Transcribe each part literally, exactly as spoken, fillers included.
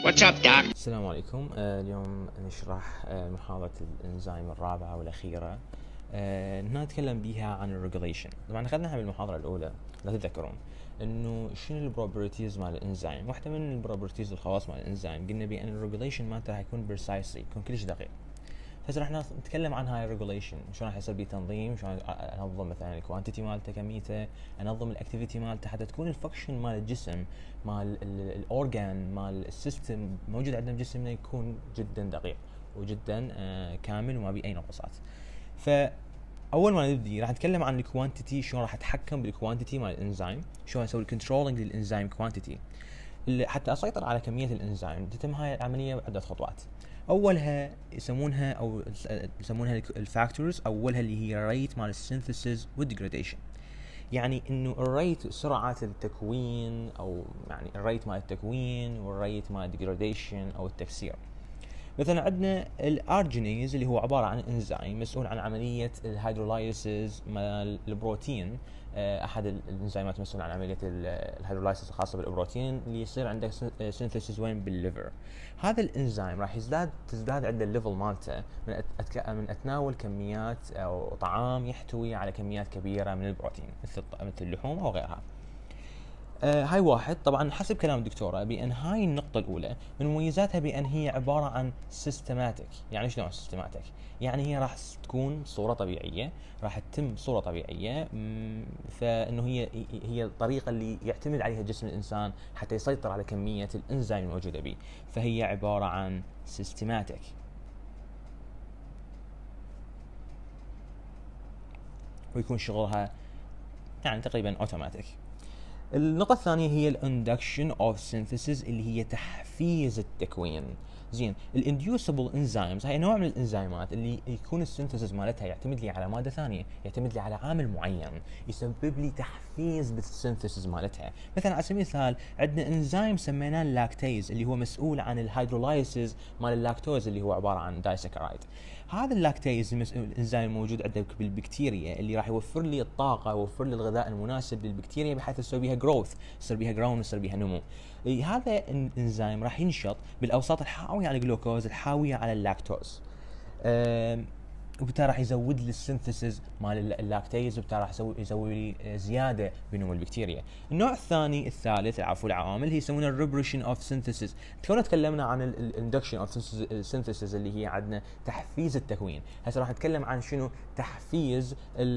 What's up, Doc? السلام عليكم. آه اليوم نشرح آه محاضرة الإنزيم الرابعة والأخيرة. آه نتكلم بها عن الريجوليشن. طبعا أخذناها بالمحاضرة الأولى، لا تتذكرون إنه شنو البروبرتيز مال الإنزيم. واحدة من البروبرتيز الخواص مال الإنزيم قلنا بأن الريجوليشن مالته راح يكون بريسايسلي، يكون كلش دقيق. هسه راح نتكلم عن هاي الريجوليشن، شلون راح يصير بيه تنظيم، شلون انظم مثلا الكوانتيتي مالته كميته، انظم الاكتيفيتي مالته حتى تكون الفانكشن مال الجسم مال الاورجان مال السيستم موجود عندنا بجسمنا يكون جدا دقيق وجدا آه كامل وما بيه اي نقصات. فاول ما نبدي راح نتكلم عن الكوانتيتي، شلون راح اتحكم بالكوانتيتي مال الانزيم، شلون اسوي كنترولينج للانزيم كوانتيتي حتى اسيطر على كميه الانزيم. تتم هاي العمليه بعده خطوات. اولها يسمونها او يسمونها الفاكتورز، اولها اللي هي الريت مال السينثيسيس والديجراديشن. يعني انه الريت سرعه التكوين، او يعني الريت مال التكوين والريت مال الديجراديشن او التكسير. مثلا عندنا الارجينيز اللي هو عباره عن انزيم مسؤول عن عمليه الهيدرولايسيس مال البروتين، احد الانزيمات مسؤول عن عمليه الهيدرولايسيس الخاصه بالبروتين اللي يصير عنده سينثيسيس وين بالليفر. هذا الانزيم راح يزداد تزداد عنده الليفل مالته من أتك... من اتناول كميات او طعام يحتوي على كميات كبيره من البروتين مثل مثل اللحوم او غيرها. آه هاي واحد. طبعا حسب كلام الدكتورة بأن هاي النقطة الأولى من مميزاتها بأن هي عبارة عن سيستماتيك. يعني شلون سيستماتيك؟ يعني هي راح تكون بصورة طبيعية، راح تتم بصورة طبيعية، فإنه هي هي الطريقة اللي يعتمد عليها جسم الإنسان حتى يسيطر على كمية الإنزيم الموجودة به، فهي عبارة عن سيستماتيك. ويكون شغلها يعني تقريبا اوتوماتيك. النقطة الثانية هي الاندكشن اوف سينثيسيس اللي هي تحفيز التكوين. زين، الانديوسبل انزيمز هاي نوع من الانزيمات اللي يكون السينثيسيس مالتها يعتمد لي على مادة ثانية، يعتمد لي على عامل معين يسبب لي تحفيز بالسينثيسيس مالتها. مثلا على سبيل المثال عندنا انزيم سميناه اللاكتيز اللي هو مسؤول عن الهيدرولايسيس مال اللاكتوز اللي هو عبارة عن دايسكرايد. هذا اللاكتيز الانزيم الموجود عندك بالبكتيريا اللي راح يوفر لي الطاقه ويوفر لي الغذاء المناسب للبكتيريا بحيث تسوي بها جروث، يصير بها جراوند، يصير بها نمو. هذا الانزيم راح ينشط بالاوساط الحاويه على الجلوكوز الحاويه على اللاكتوز، وبالتالي راح يزود لي السينثيسيس مال اللاكتيز، وبالتالي راح يسوي يسوي لي زياده بنمو البكتيريا. النوع الثاني الثالث عفوا العوامل هي يسمونها الريبريشن اوف سينثيسيس. تونا تكلمنا عن الاندكشن اوف سينثيسيس اللي هي عندنا تحفيز التكوين. هسه راح نتكلم عن شنو تحفيز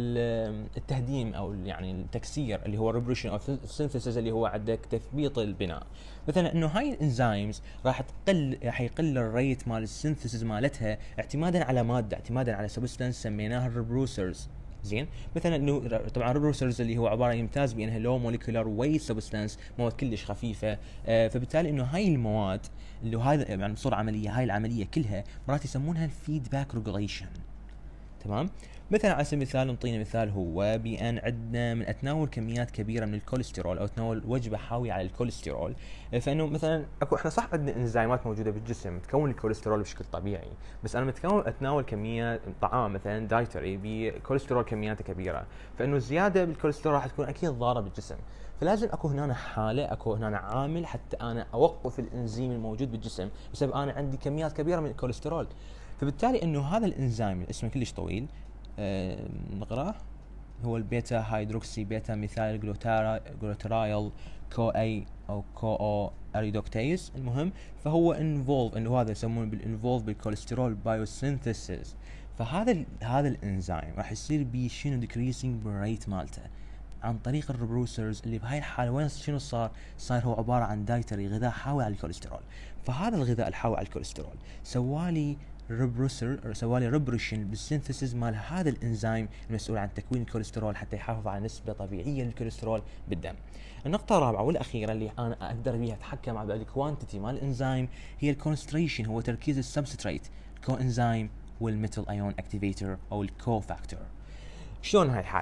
التهديم او يعني التكسير اللي هو الريبريشن اوف سينثيسيس اللي هو عندك تثبيط البناء. مثلا انه هاي الانزيمز راح تقل راح يقل الريت مال السينثيسيس مالتها اعتمادا على ماده، اعتمادا على سبستانس سميناها الريبروسرز. زين، مثلا انه طبعا الريبروسرز اللي هو عباره يمتاز بانها لو موليكولار ويت سبستانس، مواد كلش خفيفه. آه فبالتالي انه هاي المواد اللي هذا يعني بصوره عمليه هاي العمليه كلها مرات يسمونها الفيدباك ريجوليشن. تمام. مثلا على سبيل المثال نعطينا مثال هو بان عندنا من اتناول كميات كبيره من الكوليسترول او اتناول وجبه حاويه على الكوليسترول، فانه مثلا اكو احنا صح عندنا انزيمات موجوده بالجسم تكون الكوليسترول بشكل طبيعي، بس انا متكون اتناول كميات طعام مثلا دايتري بكوليسترول كمياته كبيره، فانه الزياده بالكوليسترول راح تكون اكيد ضاره بالجسم. فلازم اكو هنا حاله، اكو هنا عامل حتى انا اوقف الانزيم الموجود بالجسم بسبب انا عندي كميات كبيره من الكوليسترول. فبالتالي انه هذا الانزيم اسمه كلش طويل، أه نقراه، هو البيتا هيدروكسي بيتا ميثايل جلوترايل كو اي او كو او اريدوكتيز. المهم فهو انفولف انه هذا يسمونه بالانفولف بالكوليسترول بايوسينثيسيس. فهذا هذا الانزيم راح يصير بيه شنو ديكريسنج بالريت مالته عن طريق الريبروسرز اللي بهاي الحاله وين شنو صار؟ صار هو عباره عن دايتري غذاء حاوي على الكوليسترول. فهذا الغذاء الحاوي على الكوليسترول سوالي ريبروسر سوالي ريبريشن بالسينثيسيس مال هذا الانزيم المسؤول عن تكوين الكوليسترول حتى يحافظ على نسبه طبيعيه للكوليسترول بالدم. النقطه الرابعه والاخيره اللي انا اقدر بيها اتحكم على الكوانتيتي مال الانزيم هي الكونستريشن، هو تركيز السبستريت كو انزيم والميتال ايون اكتيفيتر او الكو فاكتور. شلون هاي الحاله؟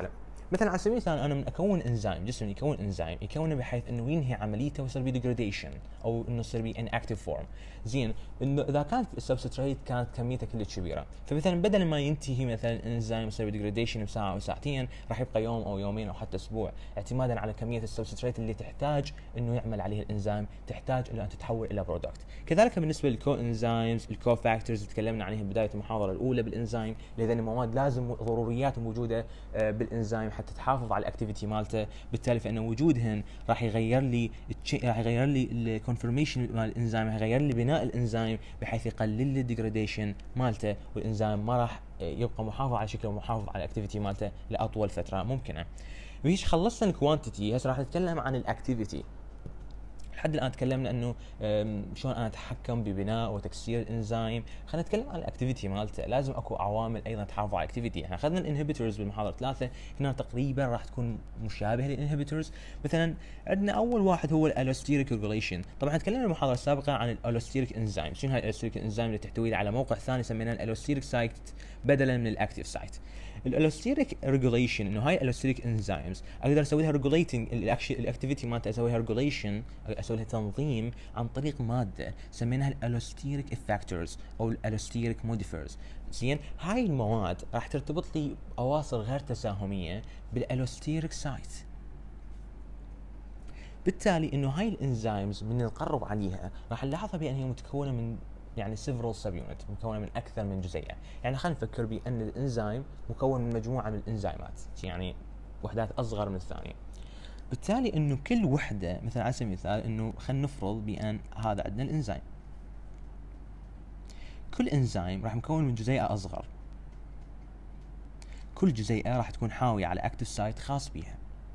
مثلا على سبيل المثال انا من اكون انزيم، جسم يكون انزيم يكونه بحيث انه ينهي عمليته ويصير بي ديجراديشن او انه يصير بي ان اكتيف فورم. زين انه اذا كانت السبستريت كانت كميتها كلش كبيره، فمثلا بدل ما ينتهي مثلا انزيم يصير بي ديجراديشن بساعه او ساعتين، راح يبقى يوم او يومين او حتى اسبوع، اعتمادا على كميه السبستريت اللي تحتاج انه يعمل عليه الانزيم، تحتاج الى ان تتحول الى برودكت. كذلك بالنسبه للكو انزيمز، الكو فاكتورز اللي تكلمنا عليها بدايه المحاضره الاولى بالانزيم، لهذين المواد لازم ضروريات موجوده بالانزيم حتى تحافظ على الاكتيفيتي مالته. بالتالي فان وجودهن راح يغير لي راح يغير لي الكونفورميشن مال الانزيم، راح يغير لي بناء الانزيم بحيث يقلل لي الديجراديشن مالته، والانزيم ما راح يبقى محافظ على شكله ومحافظ على الاكتيفيتي مالته لاطول فتره ممكنه. وهيش خلصنا الكوانتيتي، هسه راح نتكلم عن الاكتيفيتي. لحد الان تكلمنا انه شلون انا اتحكم ببناء وتكسير الانزيم، خلينا نتكلم عن الاكتيفيتي مالته. لازم اكو عوامل ايضا تحافظ على الاكتيفيتي. احنا اخذنا الانهبيتورز بالمحاضره ثلاثه، هنا تقريبا راح تكون مشابهه للانهبيتورز. مثلا عندنا اول واحد هو الالوستيريك ريجوليشن. طبعا تكلمنا بالمحاضره السابقه عن الالوستيريك انزيم. شنو هاي الالوستيريك انزيم؟ اللي تحتوي على موقع ثاني سميناه الالوستيريك سايت بدلا من الاكتيف سايت. الالوستيريك ريجوليشن انه هاي الالوستيريك انزيمز اقدر اسوي لها ريجوليتنج الاكتيفيتي مالتها، اسوي لها ريجوليشن، اسوي لها تنظيم عن طريق ماده سميناها الالوستيريك افكتورز او الالوستيريك موديفيرز. زين هاي المواد راح ترتبط لي اواصر غير تساهميه بالالوستيريك سايت. بالتالي انه هاي الانزيمز من نقرب عليها راح نلاحظها بان هي متكونه من يعني several subunit، مكونه من اكثر من جزيئه. يعني خلينا نفكر بان الانزيم مكون من مجموعه من الانزيمات، يعني وحدات اصغر من الثانيه. بالتالي انه كل وحده مثلا على سبيل المثال انه خلينا نفرض بان هذا عندنا الانزيم، كل انزيم راح مكون من جزيئه اصغر، كل جزيئه راح تكون حاويه على اكتف سايت خاص بها.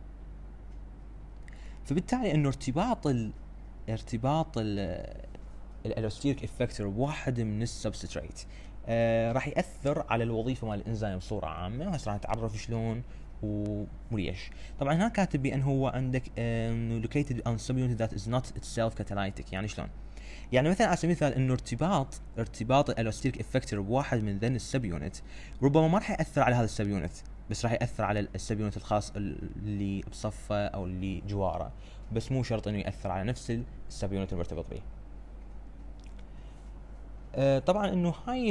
فبالتالي انه ارتباط ال ارتباط ال الالوستيريك افكتور بواحد من السبستريت آه راح ياثر على الوظيفه مال الانزيم بصوره عامه، وهسه راح نتعرف شلون وليش. طبعا هنا كاتب بان هو عندك uh, located on subunit that is not itself catalytic. يعني شلون؟ يعني مثلا على سبيل المثال انه ارتباط ارتباط الالوستيريك افكتور بواحد من ذن السب يونت ربما ما راح ياثر على هذا السب يونت، بس راح ياثر على السب يونت الخاص اللي بصفه او اللي جواره، بس مو شرط انه ياثر على نفس السب يونت المرتبط به. آه طبعا انه هاي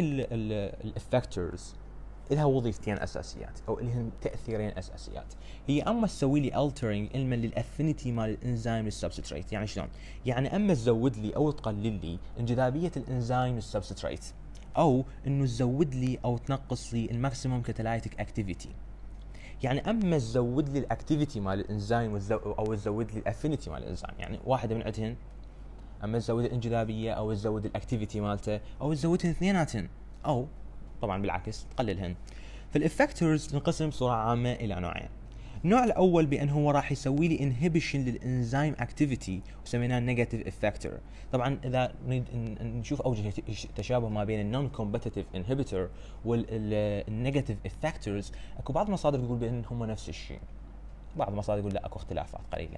الافكتورز لها وظيفتين اساسيات او لهم تاثيرين اساسيات. هي اما تسوي لي altering علما للافينيتي مال الانزيم للسبستريت. يعني شلون؟ يعني اما تزود لي او تقلل لي انجذابيه الانزيم للسبستريت، او انه تزود لي او تنقص لي الماكسيموم كاتالايتيك اكتيفيتي. يعني اما تزود لي الاكتيفيتي مال الانزيم او تزود لي الافينيتي مال الانزيم، يعني واحده من عندهن، اما تزود الانجذابيه او تزود الاكتيفيتي مالته او تزودهن اثنيناتهن، او طبعا بالعكس تقللهن. فالافكتورز تنقسم بصوره عامه الى نوعين. النوع الاول بان هو راح يسوي لي انهبيشن للانزيم اكتيفيتي وسميناه نيجاتيف افكتور. طبعا اذا نريد نشوف اوجه تشابه ما بين النون كومبتيتيف انهبيتور والنيجاتيف افكتورز، اكو بعض المصادر تقول بان هم نفس الشيء، بعض المصادر تقول لا اكو اختلافات قليله.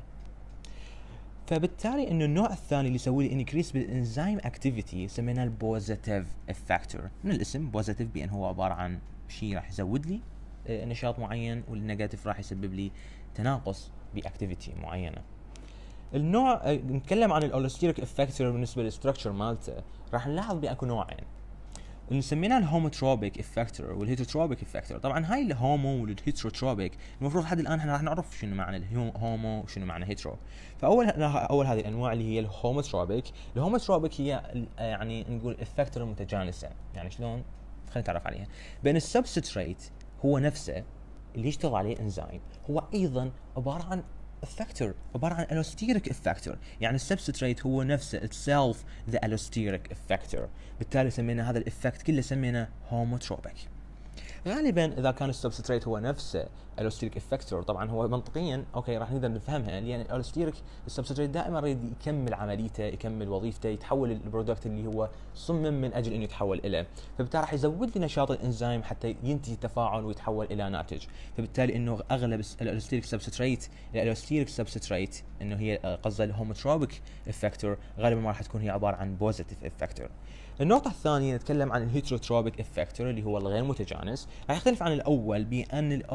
فبالتالي انه النوع الثاني اللي يسوي لي انكريس بالانزيم اكتيفيتي سميناه البوزيتيف افكتور. من الاسم بوزيتيف بان هو عباره عن شيء راح يزود لي نشاط معين، والنيجاتيف راح يسبب لي تناقص باكتيفيتي معينه. النوع نتكلم عن الاولوستيريك افكتور بالنسبه للستراكشر مالته، راح نلاحظ باكو نوعين اللي سميناه الهوموتروبيك افكتور والهيتروتروبيك افكتور. طبعا هاي الهومو والهيتروتروبيك المفروض لحد الان احنا راح نعرف شنو معنى الهومو وشنو معنى هيترو. فاول اول هذه الانواع اللي هي الهوموتروبيك. الهوموتروبيك هي يعني نقول افكتور متجانسه. يعني شلون؟ خلينا نتعرف عليها. بين السبستريت هو نفسه اللي يشتغل عليه انزيم هو ايضا عباره عن افكتور، عباره عن allosteric افكتور. يعني السبستريت هو نفسه itself the allosteric افكتور. بالتالي سمينا هذا الافكت كله سمينا هوموتروبيك. غالبا اذا كان السبستريت هو نفسه allosteric افكتور، طبعا هو منطقيا اوكي راح نقدر نفهمها، لان allosteric السبستريت دائما يريد يكمل عمليته، يكمل وظيفته، يتحول البرودكت اللي هو صمم من اجل انه يتحول اليه، فبالتالي راح يزود لي نشاط الانزيم حتى ينتهي التفاعل ويتحول الى ناتج. فبالتالي انه اغلب allosteric سبستريت allosteric سبستريت انه هي قصدها الهوموتروبيك افكتور غالبا ما راح تكون هي عباره عن بوزيتيف افكتور. النقطة الثانية نتكلم عن الهيتروتروبيك افكتور اللي هو الغير متجانس. راح يختلف عن الأول بأن الأولستيريك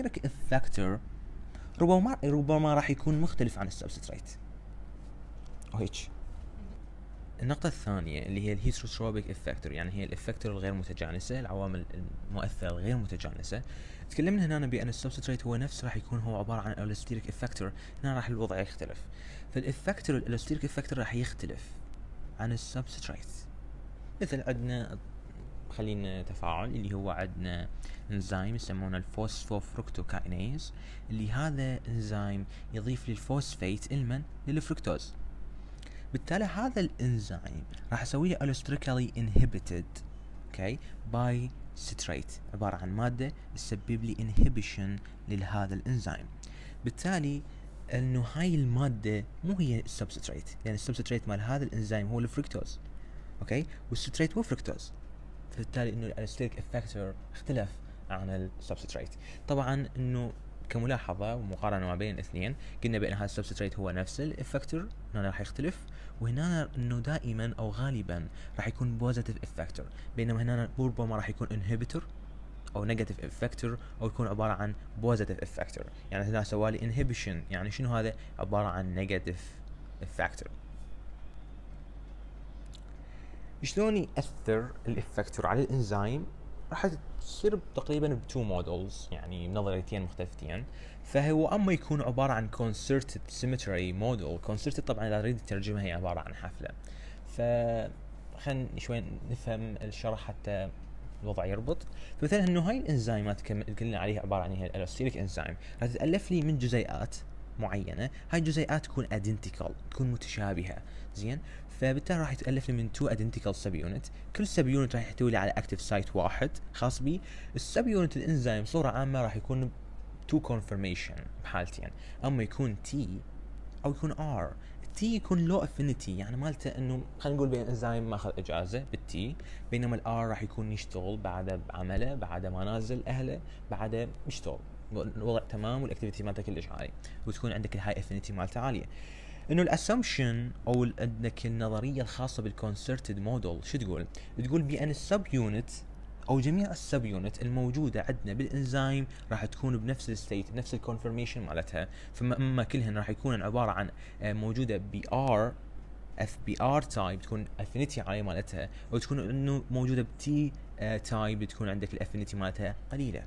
الالوستيريك افكتور ربما ربما راح يكون مختلف عن السبستريت وهيك. النقطة الثانية اللي هي الهيتروتروبيك افكتور، يعني هي الافكتور الغير متجانسة، العوامل المؤثرة الغير متجانسة. تكلمنا هنا بأن السبستريت هو نفس راح يكون هو عبارة عن الالوستيريك افكتور، هنا راح الوضع يختلف. فالافكتور الالوستيريك افكتور راح يختلف عن السبستريت. مثل عندنا خلينا تفاعل اللي هو عندنا انزيم يسمونه الفوسفوفركتوكاينيز، اللي هذا انزيم يضيف للفوسفيت المن للفركتوز. بالتالي هذا الانزيم راح اسوي له الستريكالي انهبيتد اوكي باي ستريت، عباره عن ماده تسبب لي انهبيشن لهذا الانزيم. بالتالي انه هاي الماده مو هي السبستريت، لان السبستريت مال هذا الانزيم هو الفركتوز اوكي، والستريت هو فركتوز. فبالتالي انه الالستريك افكتور اختلف عن السبستريت. طبعا انه كملاحظة ومقارنة ما بين الاثنين، قلنا بأن هذا السبستريت هو نفس الافكتور، هنا راح يختلف، وهنا انه دائما او غالبا راح يكون بوزيتيف افكتور، بينما هنا ربما راح يكون انهبيتور او نيجاتيف افكتور، او يكون عبارة عن بوزيتيف افكتور. يعني هنا سوالي انهبيشن، يعني شنو هذا؟ عبارة عن نيجاتيف افكتور. شلون يأثر الافكتور على الانزيم؟ راح تصير تقريبا بتو مودلز، يعني نظريتين مختلفتين. فهو اما يكون عباره عن concerted symmetry model، concerted طبعا اذا اريد الترجمه هي عباره عن حفله. ف خلينا شوي نفهم الشرح حتى الوضع يربط. فمثلا انه هاي الانزيمات اللي قلنا عليها عباره عن هي الالوستيريك انزيم، راح تتالف لي من جزيئات معينه، هاي الجزيئات تكون identical، تكون متشابهه، زين. فبالتالي راح يتالف لي من تو identical سب يونت، كل سب يونت راح يحتوي لي على اكتف سايت واحد خاص بي. السب يونت الانزيم بصوره عامه راح يكون تو كونفرميشن بحالتين، اما يكون تي او يكون ار. تي يكون لو افينيتي، يعني مالته انه خلينا نقول بين الانزيم ماخذ اجازه بالتي، بينما الار راح يكون يشتغل بعد بعمله، بعد ما نازل اهله، بعد يشتغل الوضع تمام والاكتيفيتي مالته كلش عالي، وتكون عندك الهاي افينيتي مالته عاليه. انه الاسامبشن او عندك النظريه الخاصه بالكونسرتد موديل شو تقول؟ تقول بان السب يونت او جميع السب يونت الموجوده عندنا بالانزيم راح تكون بنفس الستيت، بنفس الكونفرميشن مالتها. فما اما كلهن راح يكون عباره عن موجوده بي ار اف بي ار تايب، تكون افينيتي عاليه مالتها، او تكون انه موجوده بتي تايب، تكون عندك الافينيتي مالتها قليله.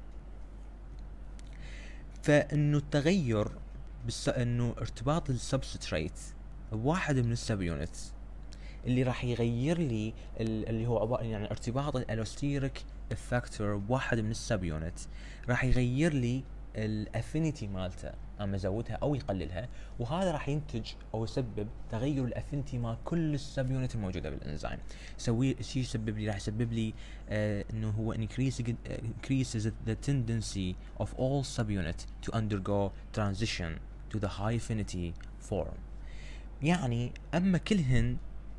فانه التغير بس انه ارتباط السبستريت بواحد من السب يونتس اللي راح يغير لي اللي هو عباره يعني ارتباط الالوستيريك افكتور بواحد من السب يونت راح يغير لي الافينيتي مالته، اما ازودها او يقللها، وهذا راح ينتج او يسبب تغير الافينيتي مال كل السب يونت الموجوده بالانزيم. يسوي شيء يسبب لي راح يسبب لي آه انه هو increases increases the tendency of all subunit to undergo transition to the high affinity form. يعني اما كلهن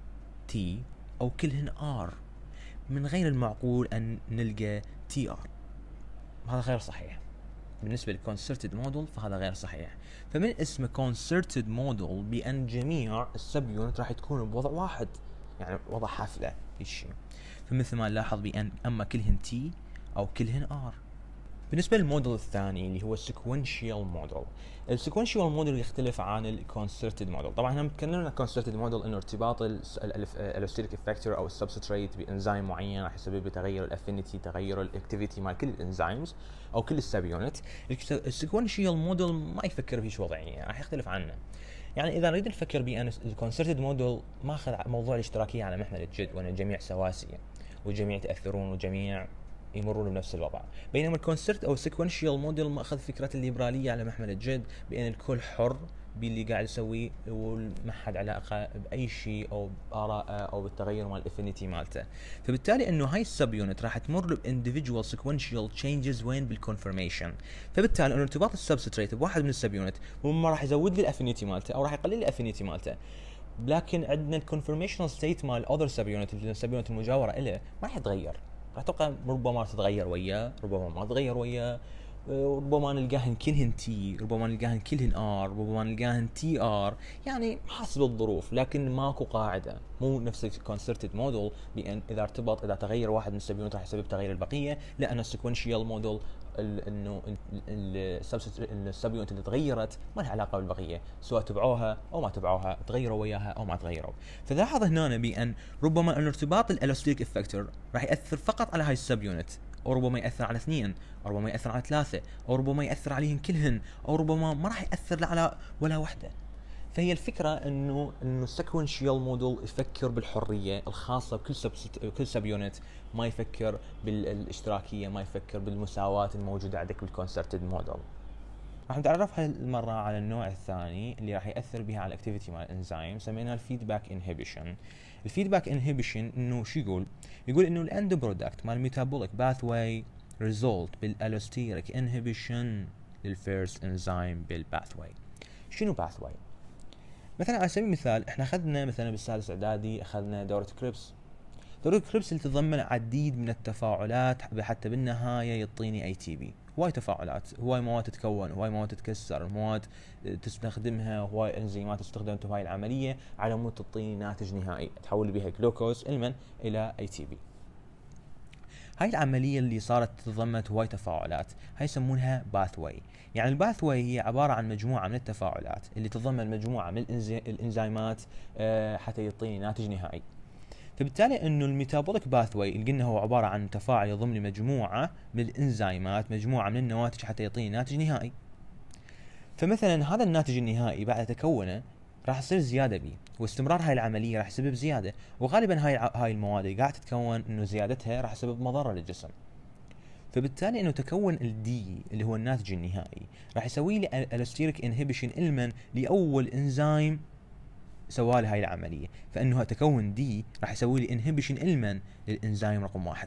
تي او كلهن ار، من غير المعقول ان نلقى تي ار، هذا غير صحيح. بالنسبة للكونسرتد موديل فهذا غير صحيح. فمن اسمه كونسرتد موديل بأن جميع السب يونت راح تكون بوضع واحد، يعني وضع حافلة هالشي. فمثل ما نلاحظ بأن اما كلهن تي او كلهن ار. بالنسبة للموديل الثاني اللي هو السيكونشيال موديل، السيكونشيال موديل يختلف عن الكونسرتد موديل. طبعا احنا تكلمنا عن الكونسرتد موديل انه ارتباط الالوستيريك افكتور او السبستريت بانزيم معين راح يسبب تغير الافينيتي، تغير الاكتيفيتي مال كل الانزيمز او كل السب يونت. السيكونشيال موديل ما يفكر بهيش وضعيه، راح يختلف عنه. يعني اذا نريد نفكر بان الكونسرتد موديل ماخذ موضوع الاشتراكيه على محمل الجد، وان الجميع سواسيه والجميع يتاثرون والجميع يمرون بنفس الوضع، بينما الكونسرت او السيكونشيال موديل ما اخذ فكره الليبراليه على محمل الجد، بان الكل حر باللي قاعد يسويه وما حد علاقه باي شيء او باراءه او بالتغير مال الافينيتي مالته. فبالتالي انه هاي السب يونت راح تمر بانديفيدوال سيكونشيال تشينجز وين بالكونفرميشن. فبالتالي انه ارتباط السبستريت بواحد من السب يونت وما راح يزود لي الافينيتي مالته او راح يقلل لي الافينيتي مالته. لكن عندنا الكونفرميشنال ستيت مال الاذر سب يونت، السب يونت المجاوره له، ما راح يتغير، راح تبقى ربما تتغير وياه، ربما ما تتغير وياه، ربما نلقاهن كلهن تي، ربما نلقاهن كلهن ار، ربما نلقاهن تي ار، يعني حسب الظروف، لكن ماكو قاعده، مو نفس الكونسرتد موديل بان اذا ارتبط اذا تغير واحد من السبيونت راح يسبب تغيير البقيه، لا انا السيكونشيال موديل انه السبيونت اللي تغيرت ما لها علاقه بالبقيه، سواء تبعوها او ما تبعوها، تغيروا وياها او ما تغيروا. فلاحظ هنا بان ربما ان ارتباط الالوستيك افكتور راح ياثر فقط على هاي السبيونت، او ربما ياثر على اثنين، او ربما ياثر على ثلاثه، او ربما ياثر عليهم كلهن، او ربما ما راح ياثر على ولا وحده. فهي الفكره انه انه السيكونشيال موديل يفكر بالحريه الخاصه بكل سب كل سب يونت، ما يفكر بالاشتراكيه، ما يفكر بالمساواه الموجوده عندك بالكونسرتد موديل. راح نتعرف هاي المره على النوع الثاني اللي راح ياثر بها على الاكتيفيتي مال الانزيم، سميناه الفيدباك انهبيشن. الفيدباك انهبيشن انه شو يقول؟ يقول انه الاند برودكت مال الميتابوليك باثواي ريزولت بالالوستيريك انهبيشن للفيرست انزيم بالباثواي. شنو باثواي؟ مثلا على سبيل المثال احنا اخذنا مثلا بالسادس اعدادي اخذنا دوره كريبس. دوره كريبس اللي تتضمن عديد من التفاعلات حتى بالنهايه يعطيني اي تي بي. هواي تفاعلات، هواي مواد تتكون، هواي مواد تتكسر، مواد تستخدمها، هواي انزيمات تستخدم في هاي العمليه على مود تعطيني ناتج نهائي تحول بها جلوكوز المن الى اي تي بي. هاي العملية اللي صارت تتضمن هواي تفاعلات هاي يسمونها باثواي. يعني الباثواي هي عبارة عن مجموعة من التفاعلات اللي تتضمن مجموعة من الانزيمات أه حتى يعطيني ناتج نهائي. فبالتالي انه الميتابوليك باثواي اللي قلنا هو عبارة عن تفاعل يضم لي مجموعة من الانزيمات، مجموعة من النواتج حتى يعطيني ناتج نهائي. فمثلا هذا الناتج النهائي بعد تكونه راح يصير زياده بيه، واستمرار هاي العمليه راح يسبب زياده، وغالبا هاي هاي المواد اللي قاعده تتكون انه زيادتها راح تسبب مضره للجسم. فبالتالي انه تكون الدي اللي هو الناتج النهائي راح يسوي لي الستيريك انهبيشن المن لاول انزيم سوى لي هاي العمليه، فانه تكون دي راح يسوي لي انهبيشن المن للانزيم رقم واحد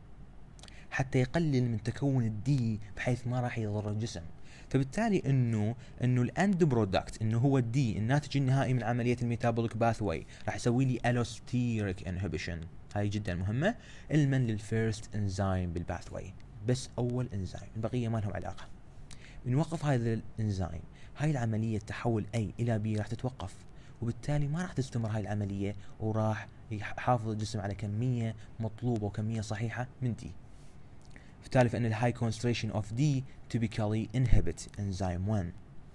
حتى يقلل من تكون الدي بحيث ما راح يضر الجسم. فبالتالي انه انه الاند برودكت انه هو الدي الناتج النهائي من عمليه الميتابوليك باثواي راح يسوي لي الوستيريك انهبيشن، هاي جدا مهمه، المن للفيرست انزيم بالباثواي، بس اول انزيم، البقيه ما لهم علاقه. بنوقف هذا الانزيم، هاي العمليه تحول اي الى بي راح تتوقف، وبالتالي ما راح تستمر هاي العمليه، وراح يحافظ الجسم على كميه مطلوبه وكميه صحيحه من دي. بالتالي فإن ال high concentration of D typically inhibit enzyme واحد.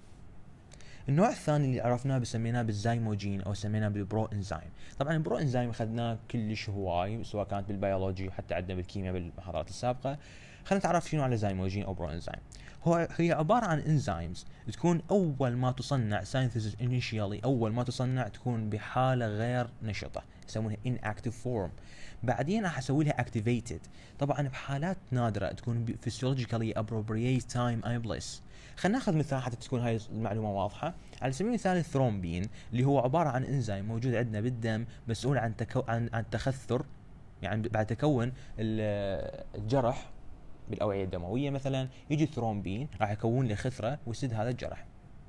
النوع الثاني اللي عرفناه بسميناه بالزايموجين او سميناه بالبرو انزيم. طبعا البرو انزيم اخذناه كلش هواي سواء كانت بالبيولوجي وحتى عندنا بالكيمياء بالمحاضرات السابقه. خلينا نتعرف شنو على زايموجين او برو انزيم. هو هي عباره عن انزيمز تكون اول ما تصنع ساينثيسيس initially، اول ما تصنع تكون بحاله غير نشطه يسمونها inactive form، بعدين راح اسوي لها activated، طبعا بحالات نادره تكون physiologically appropriate time iblis. خلينا ناخذ مثال حتى تكون هاي المعلومه واضحه. على سبيل المثال الثرومبين اللي هو عباره عن انزيم موجود عندنا بالدم مسؤول عن تكو... عن عن تخثر، يعني بعد تكون الجرح بالاوعيه الدمويه مثلا يجي الثرومبين راح يكون له خثره ويسد هذا الجرح.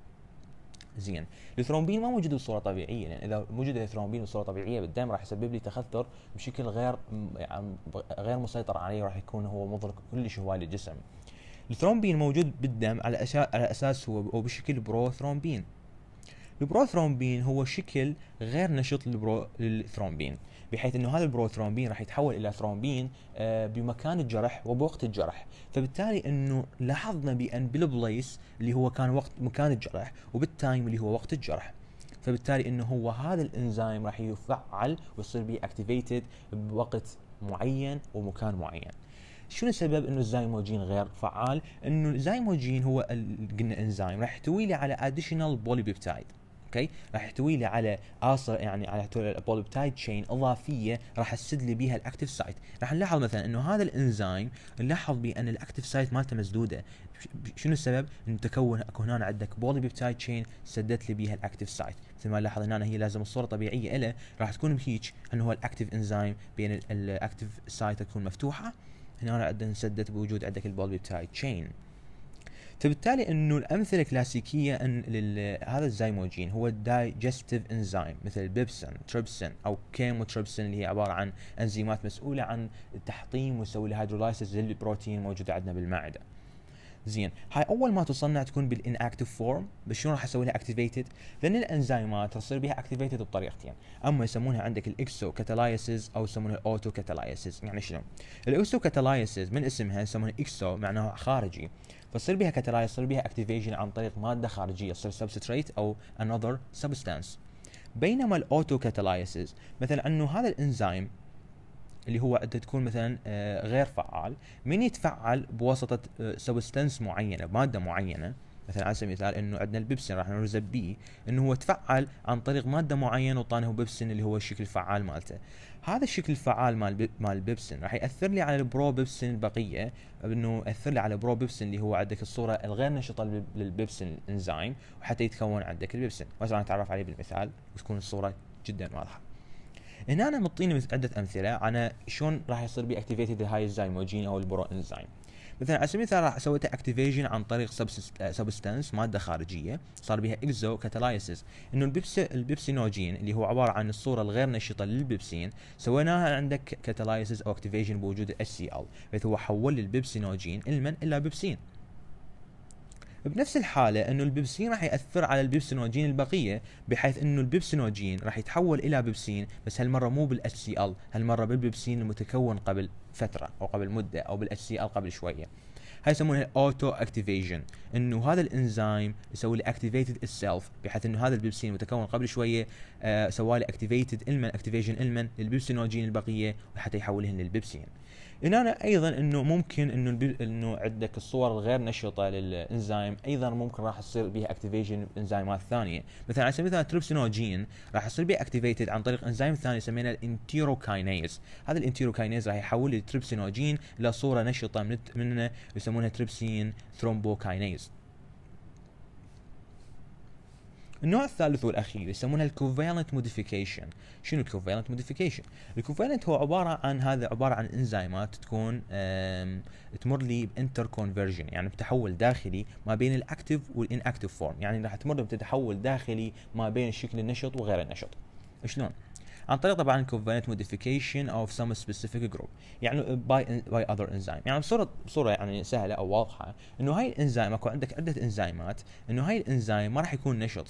زين، الثرومبين ما موجود بصوره طبيعيه، لان اذا وجد الثرومبين بصوره طبيعيه بالدم راح يسبب لي تخثر بشكل غير يعني غير مسيطر عليه، راح يكون هو مضر كلش هواي للجسم. الثرومبين موجود بالدم على اساس على اساس هو بشكل بروثرومبين. البروثرومبين هو شكل غير نشط للبرو للثرومبين، بحيث انه هذا البروثرومبين راح يتحول الى ثرومبين آه بمكان الجرح وبوقت الجرح. فبالتالي انه لاحظنا بان بالبليس اللي هو كان وقت مكان الجرح وبالتايم اللي هو وقت الجرح، فبالتالي انه هو هذا الانزيم راح يفعل ويصير بي اكتيفيتد بوقت معين ومكان معين. شنو السبب انه الزايموجين غير فعال؟ انه الزايموجين هو قلنا انزيم راح يحتوي لي على اديشنال بوليبيبتايد، اوكي، راح يحتوي لي على اصل يعني على بوليبتايد تشين اضافيه راح تسد لي بها الاكتيف سايت. راح نلاحظ مثلا انه هذا الانزيم نلاحظ بان الاكتيف سايت مالته مسدوده. شنو السبب؟ انه تكون اكو هنا عندك بوليبيبتايد تشين سدت لي بها الاكتيف سايت. مثل ما نلاحظ هنا هي لازم الصوره طبيعيه له راح تكون بهيج انه هو الاكتيف انزيم بين الاكتيف سايت تكون مفتوحه، هنا عندنا سدت بوجود عندك البوليبيبتايد تشين. فبالتالي انه الامثله الكلاسيكيه ان هذا الزايموجين هو الدايجستيف انزيم مثل البيبسين، تريبسين او كيموتريبسين اللي هي عباره عن انزيمات مسؤوله عن تحطيم ويسوي لها هيدرولايسيس للبروتين موجوده عندنا بالمعده. زين هاي اول ما تصنع تكون بالاناكتيف فورم، بس شلون راح اسوي لها اكتيفيتد؟ لان الانزيمات تصير بها اكتيفيتد بطريقتين، اما يسمونها عندك الاكسو كاتالايسيس او يسمونها الاوتو كاتالايسيس. يعني شنو؟ الاكسو كاتالايسيس من اسمها يسمونها اكسو معناها خارجي، فتصير بها كاتالايز، يصير بها اكتيفيشن عن طريق ماده خارجيه تصير سبستريت او انذر سبستانس. بينما الاوتو كاتالايسيس مثلا انه هذا الانزيم اللي هو انت تكون مثلا غير فعال، من يتفعل بواسطه سبستانس معينه، ماده معينه، مثلا على سبيل المثال انه عندنا البيبسين راح نرز بيه انه هو تفعل عن طريق ماده معينه وطانه بيبسين اللي هو الشكل الفعال مالته. هذا الشكل الفعال مال مال البيبسين راح ياثر لي على البرو بيبسين البقيه، انه ياثر لي على البرو بيبسين اللي هو عندك الصوره الغير نشطه للبيبسين الانزيم، وحتى يتكون عندك البيبسين. مثلا نتعرف عليه بالمثال وتكون الصوره جدا واضحه. هنا انا مطيني عده امثله عن شلون راح يصير بي اكتيفيتد هاي الزيموجين او البرو انزيم. مثلا على سبيل المثال راح سويته اكتيفيشن عن طريق سبستانس ماده خارجيه صار بها اكزو كاتالايسيس، انه البيبسي البيبسينوجين اللي هو عباره عن الصوره الغير نشطه للبيبسين سويناها عندك كاتالايسيس او اكتيفيشن بوجود ال سي ال، بحيث هو حول البيبسينوجين المن الى بيبسين. بنفس الحالة انه البيبسين راح يأثر على البيبسينوجين البقية، بحيث انه البيبسينوجين راح يتحول الى بيبسين، بس هالمرة مو بالاتش سي ال، هالمرة بالبيبسين المتكون قبل فترة او قبل مدة او بالاتش سي ال قبل شوية. هاي يسمونها اوتو اكتيفيشن، انه هذا الانزيم يسوي لي اكتيفيتد السيلف، بحيث انه هذا البيبسين المتكون قبل شوية آه سوى لي اكتيفيتد المن اكتيفيشن المن للبيبسينوجين البقية وحتى يحولهن للبيبسين. هنا ايضا انه ممكن انه انه عندك الصور الغير نشطه للانزيم ايضا ممكن راح تصير بها اكتيفيشن انزيمات ثانيه، مثلا على سبيل المثال التريبسينوجين راح يصير بها اكتيفيتد عن طريق انزيم ثاني يسمينه الانتيروكاينيز. هذا الانتيروكاينيز راح يحول التريبسينوجين الى صوره نشطه من منه يسمونها تريبسين ثرومبوكاينيز. النوع الثالث والاخير يسمونها الكوفالنت موديفيكيشن. شنو الكوفالنت موديفيكيشن؟ الكوفالنت هو عباره عن هذا عباره عن انزيمات تكون تمر لي بانتر كونفرجن، يعني بتحول داخلي ما بين الاكتف والاناكتف فورم، يعني راح تمر بتتحول داخلي ما بين الشكل النشط وغير النشط. شلون؟ عن طريق طبعا covalent modification of some specific group، يعني by by other enzyme. يعني بصوره بصوره يعني سهله او واضحه انه هاي الانزيم اكو عندك عده انزيمات، انه هاي الانزيم ما راح يكون نشط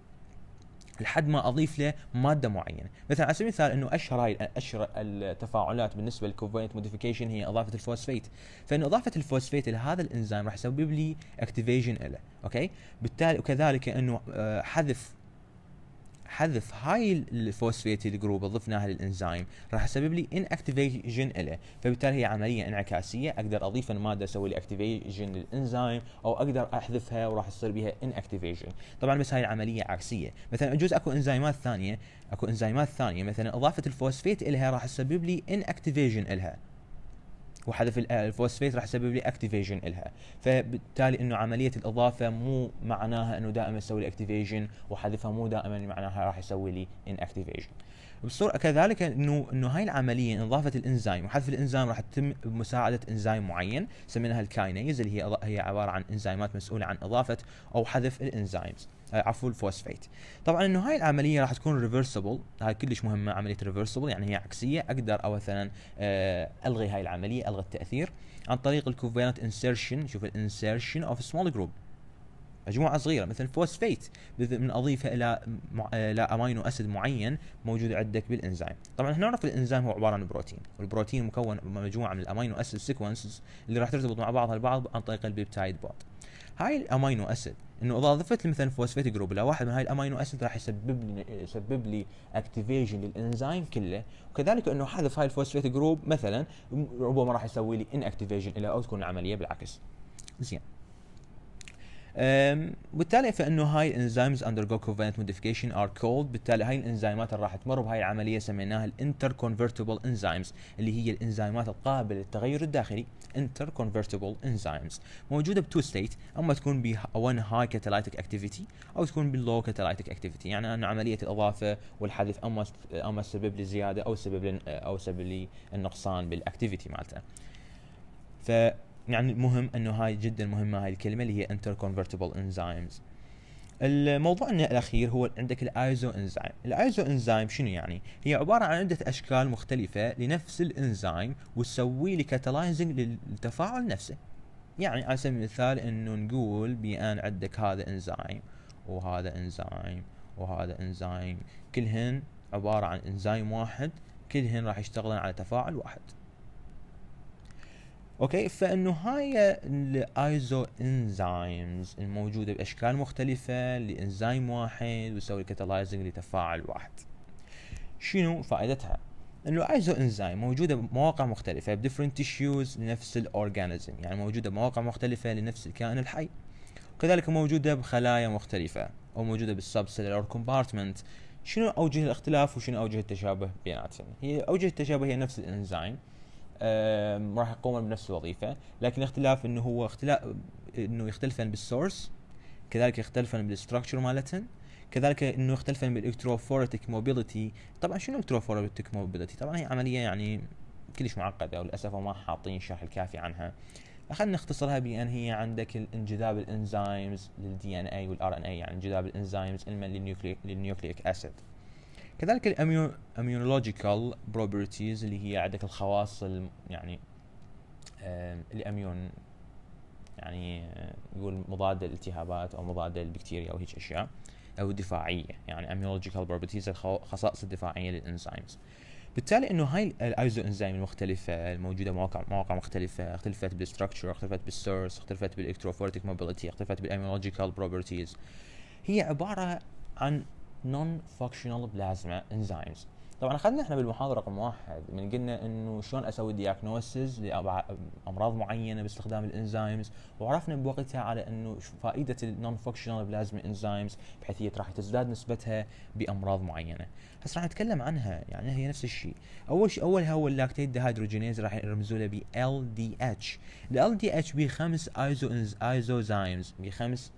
لحد ما اضيف له ماده معينه. مثلا على سبيل المثال انه اشهر هاي اشهر التفاعلات بالنسبه للكوفالنت موديفيكيشن هي اضافه الفوسفيت، فان اضافه الفوسفيت لهذا الانزيم راح يسبب لي اكتيفيشن له، اوكي؟ بالتالي وكذلك انه حذف حذف هاي الفوسفيت الجروب ضفناها للانزيم راح يسبب لي ان اكتيفيشن له، فبالتالي هي عمليه انعكاسيه، اقدر اضيف الماده اسوي لي اكتيفيشن للانزيم او اقدر احذفها وراح يصير بها ان اكتيفيشن. طبعا بس هاي العمليه عكسيه. مثلا يجوز اكو انزيمات ثانيه اكو انزيمات ثانيه مثلا اضافه الفوسفيت لها راح تسبب لي ان اكتيفيشن لها، وحذف الفوسفيت راح يسبب لي اكتيفيشن لها، فبالتالي انه عمليه الاضافه مو معناها انه دائما يسوي لي اكتيفيشن، وحذفها مو دائما معناها راح يسوي لي ان اكتيفيشن. بالصوره كذلك انه انه هاي العمليه اضافه الانزيم وحذف الانزيم راح تتم بمساعده انزيم معين سميناها الكاينيز، اللي هي هي عباره عن انزيمات مسؤوله عن اضافه او حذف الانزيمز عفوا الفوسفيت. طبعا انه هاي العمليه راح تكون ريفرسبل، هاي كلش مهمه عمليه ريفرسبل، يعني هي عكسيه، اقدر او مثلا الغي هاي العمليه الغي التاثير عن طريق الكوفالنت انسيرشن. شوف الانسيرشن اوف سمول جروب، مجموعه صغيره مثل الفوسفيت من اضيفها الى الى امينو اسيد معين موجود عندك بالانزيم. طبعا احنا نعرف الانزيم هو عباره عن بروتين، والبروتين مكون من مجموعه من الامينو اسيد سيكونسز اللي راح ترتبط مع بعضها البعض عن طريق البيبتايد بوند. هاي الامينو اسيد انه اذا ضفت مثلا فوسفيت جروب الى واحد من هاي الامينو اسيد راح يسبب لي يسبب لي اكتيفيشن للانزيم كله، وكذلك انه حذف هاي الفوسفيت جروب مثلا ربما راح يسوي لي ان اكتيفيشن الى او تكون العمليه بالعكس. زين. بالتالي فانه هاي الانزيمز undergo covalent modification are called، بالتالي هاي الانزيمات اللي راح تمر بهاي العمليه سميناها الانتر كونفرتبل انزيمز، اللي هي الانزيمات القابله للتغير الداخلي انتر كونفرتبل انزيمز، موجوده بتو ستيت، اما تكون ب one high catalytic activity او تكون باللو catalytic activity، يعني انه عمليه الاضافه والحذف اما اما سبب لي زياده او سبب لي او سبب لي النقصان بالاكتيفيتي مالته. ف يعني مهم انه هاي جدا مهمه هاي الكلمه اللي هي انتر كونفرتبل انزيمز. الموضوع الاخير هو عندك الايزو انزيم. الايزو انزيم شنو يعني؟ هي عباره عن عده اشكال مختلفه لنفس الانزيم وتسوي لي كاتالايزنج للتفاعل نفسه. يعني على سبيل المثال انه نقول بان عندك هذا انزيم وهذا انزيم وهذا انزيم، كلهن عبارة عن انزيم واحد، كلهن راح يشتغلن على تفاعل واحد. اوكي، فانه هاي الايزو انزيمز الموجوده باشكال مختلفه لانزيم واحد ويسوي كاتالايزنج لتفاعل واحد. شنو فائدتها؟ انه ايزو انزيم موجوده بمواقع مختلفه بديفرنت تيشوز لنفس الاورجانيزم، يعني موجوده بمواقع مختلفه لنفس الكائن الحي، وكذلك موجوده بخلايا مختلفه او موجوده بالسبسيلر كومبارتمنت. شنو اوجه الاختلاف وشنو اوجه التشابه بيناتهم؟ هي اوجه التشابه هي نفس الانزيم، راح يقوم بنفس الوظيفة، لكن الاختلاف انه هو اختلاف انه يختلفن بالسورس، كذلك يختلفن بالستراكشر مالتهن، كذلك انه يختلفن بالالكتروفوريتيك موبيليتي. طبعا شنو الكتروفوريتيك موبيليتي؟ طبعا هي عملية يعني كلش معقدة وللاسف ما حاطين الشرح الكافي عنها. خلينا نختصرها بان هي عندك انجذاب الانزيمز للدي ان اي والار ان اي، يعني انجذاب الانزيمز علما للنيوكليك اسيد. كذلك الاميونولوجيكال بروبرتيز اللي هي عندك الخواص يعني الاميون، يعني يقول مضاد للالتهابات او مضاد للبكتيريا او هيك اشياء، او دفاعيه، يعني اميونولوجيكال بروبرتيز الخصائص الدفاعيه للانزيمز. بالتالي انه هاي الايزو انزيم المختلفه الموجوده مواقع مواقع مختلفه، اختلفت بالستراكشر، اختلفت بالسورس، اختلفت بالالكتروفوريتيك موبيليتي، اختلفت بالاميونولوجيكال بروبرتيز، هي عباره عن نون فانكشنال بلازما انزيمز. طبعا اخذنا احنا بالمحاضره رقم واحد من قلنا انه شلون اسوي دياغنوسيس لامراض معينه باستخدام الانزيمز، وعرفنا بوقتها على انه فائده النون فانكشنال بلازما انزيمز بحيث هي راح تزداد نسبتها بامراض معينه. هسه راح نتكلم عنها، يعني هي نفس الشيء. اول شيء اولها هو اللاكتيت ديهيدروجينيز، راح يرمزوا له ب إل دي إتش. ال إل دي إتش بخمس ايزو ايزوزايمز، بخمس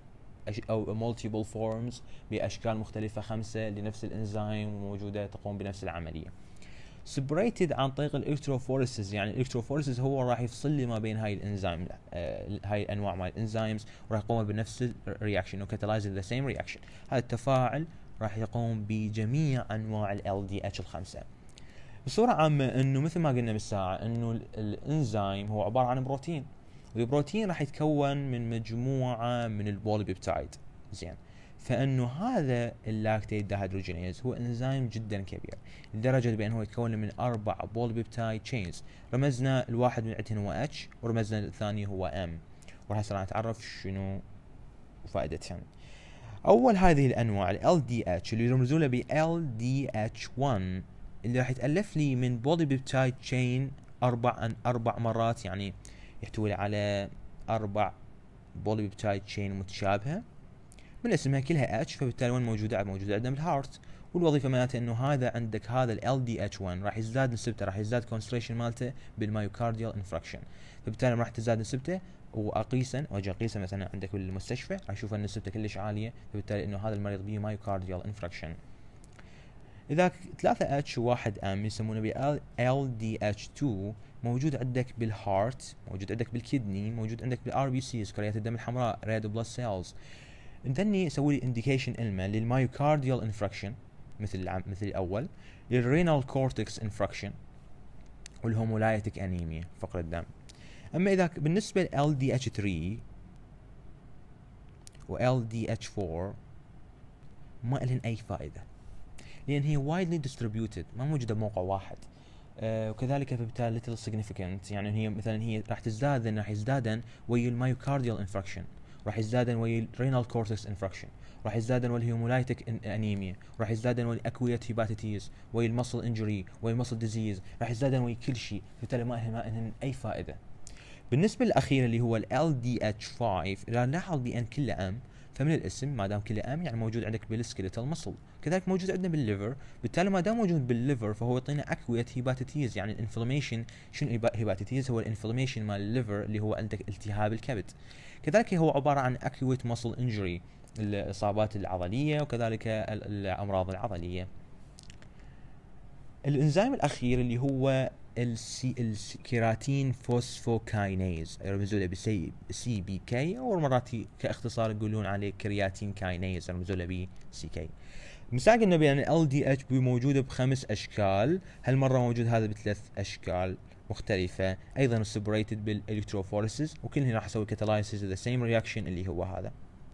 او multiple forms باشكال مختلفه خمسه لنفس الانزيم وموجوده تقوم بنفس العمليه. separated عن طريق الالكتروفوريسز، يعني الالكتروفوريسز هو راح يفصل لي ما بين هاي الانزيم آه هاي الانواع مال الانزيمز، وراح يقوم بنفس الرياكشن وكاتالايز ذا سيم رياكشن. هذا التفاعل راح يقوم بجميع انواع ال إل دي إتش الخمسه. بصوره عامه انه مثل ما قلنا بالساعه انه الانزيم هو عباره عن بروتين، والبروتين راح يتكون من مجموعة من البوليبيبتايد. زين، فانه هذا اللاكتيت ديهيدروجينيز هو انزيم جدا كبير لدرجة بانه هو يتكون من اربع بوليبيبتايد تشينز، رمزنا الواحد من عندهن هو اتش ورمزنا الثاني هو ام، وراح هسه نتعرف شنو فائدتهن. اول هذه الانواع ال إل دي إتش اللي يرمزوا له ب إل دي إتش واحد اللي راح يتالف لي من بوليبيبتايد تشين اربع اربع مرات، يعني يحتوي على اربع بوليبيبتايد تشين متشابهه من اسمها كلها اتش، فبالتالي وين موجوده؟ موجوده عندنا بالهارت، والوظيفه مالته انه هذا عندك هذا ال إل دي إتش واحد راح يزداد نسبته، راح يزداد كونسنتريشن مالته بالمايوكارديال انفراكشن، فبالتالي راح تزداد نسبته. واقيسا واجي اقيسه مثلا عندك بالمستشفى راح اشوف ان نسبته كلش عاليه، فبالتالي انه هذا المريض به مايوكارديال انفراكشن. اذا ثلاثة اتش وواحد ام يسمونه ب إل دي إتش اثنين، موجود عندك بالهارت، موجود عندك بالكدني، موجود عندك بالار بي سيز كريات الدم الحمراء ريد بلاد سيلز. انتني اسوي لي انديكيشن الما للمايوكارديال انفراكشن مثل العم مثل الاول، للرينال كورتكس انفراكشن، والهومولايتيك انيميا فقر الدم. اما اذا بالنسبه ل إل دي إتش ثلاثة و إل دي إتش أربعة ما لهن اي فائده، لان هي widely distributed ما موجوده بموقع واحد. آه وكذلك فبالتالي little significant، يعني هي مثلا هي راح تزداد راح يزدادن ويا المايوكارديال انفراكشن، راح يزدادن ويا الرينال كورتكس انفراكشن، راح يزدادن ويا الهيمولايتيك انيميا، راح يزدادن ويا الاكويت هيباتيتيز، ويا المسل انجري، ويا المسل ديزيز، راح يزدادن ويا كل شيء، فبالتالي ما لهن اي فائده. بالنسبه للاخير اللي هو ال إل دي إتش خمسة، اذا نلاحظ بان كله ام، فمن الاسم ما دام كله ام يعني موجود عندك بالسكيلتال مسل، كذلك موجود عندنا بالليفر، بالتالي ما دام موجود بالليفر فهو يعطينا اكويت هيباتيتيز، يعني الانفلاميشن. شنو هيباتيتيز؟ هو الانفلاميشن مال الليفر اللي هو عندك التهاب الكبد. كذلك هو عباره عن اكويت مسل انجري، الاصابات العضليه وكذلك الامراض العضليه. الانزيم الاخير اللي هو السي الكيراتين فوسفوكاينيز، يرمزوا له بسي سي بي كي، او مرات كاختصار يقولون عليه كرياتين كاينيز، يرمزوا له بي سي كي. مساق قلنا بان ال دي إتش موجوده بخمس اشكال، هالمره موجود هذا بثلاث اشكال مختلفة، ايضا separated بالالكتروفوريسز، وكلهن راح اسوي catalysis ذا same reaction اللي هو هذا.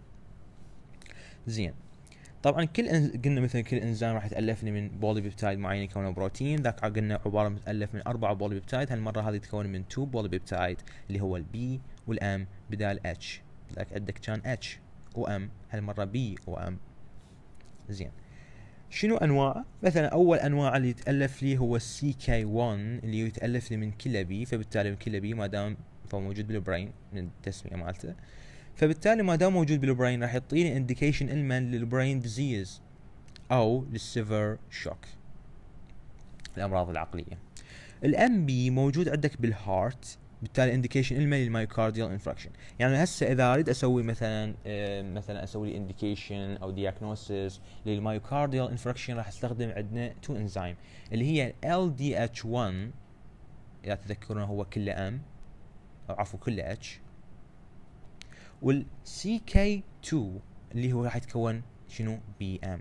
زين، طبعا كل أنز... قلنا مثلا كل انزيم راح يتالف لي من بولي بيبتايد معين يكون بروتين، ذاك قلنا عباره متالف من اربعه بولي بيبتايد، هالمره هذه تتكون من تو بولي بيبتايد اللي هو البي والام بدال اتش، ذاك عندك كان اتش وام، هالمره بي وام. زين، شنو انواعه؟ مثلا اول انواع اللي يتالف لي هو السي كي واحد اللي يتالف لي من كله بي، فبالتالي من كله بي ما دام فهو موجود بالبرين من التسميه مالته، فبالتالي ما دام موجود بالبرين راح يعطيني انديكيشن علما للبرين ديزيز او للسيفر شوك، الامراض العقليه. الام بي موجود عندك بالهارت، بالتالي انديكيشن علما للمايوكارديال انفراكشن. يعني هسه اذا اريد اسوي مثلا آه مثلا اسوي لي انديكيشن او دياجنوسيس للمايوكارديال انفراكشن، راح استخدم عندنا تو انزيم اللي هي ال دي اتش واحد، اذا تذكرون هو كله ام او عفوا كله اتش، والسي كي اثنين اللي هو راح يتكون شنو؟ بي ام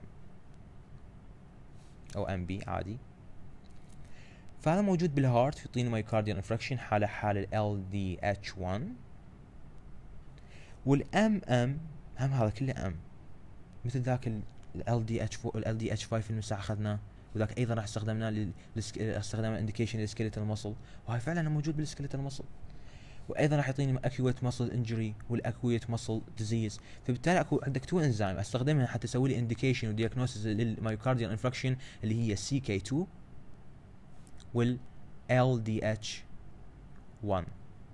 او ام بي عادي. فهذا موجود بالهارت يعطيني مايوكارديال انفراكشن حاله حال ال ال دي اتش واحد، والام ام هم هذا كله ام، مثل ذاك ال ال دي اتش ال دي اتش خمسة اللي مساحه اخذناه، وذاك ايضا راح استخدمناه لل استخدمنا انديكيشن للسكيلتال ماسل، وهاي فعلا موجود بالسكيلتال ماسل، وايضا راح يعطيني اكيوت ماسل انجري والاكيوت ماسل ديزيز. فبالتالي اكو عندك تو انزيم استخدمها حتى اسوي لي انديكيشن ودياجنوستس للمايوكارديال انفراكشن اللي هي سي كي اثنين وال ال دي اتش واحد،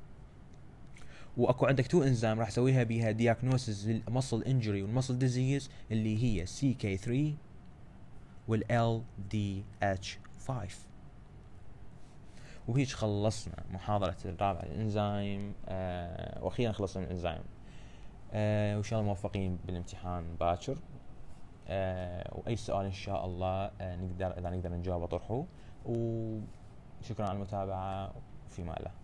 واكو عندك تو انزيم راح اسويها بيها دياجنوستس للماسل انجري والماسل ديزيز اللي هي سي كي ثلاثة وال ال دي اتش خمسة. وهيك خلصنا محاضرة الرابعة الانزيم، آه واخيرا خلصنا من الانزيم، آه وان شاء الله موفقين بالامتحان باكر، آه واي سؤال ان شاء الله آه نقدر اذا نقدر نجاوبه طرحوه، وشكرا على المتابعة وفيما الله.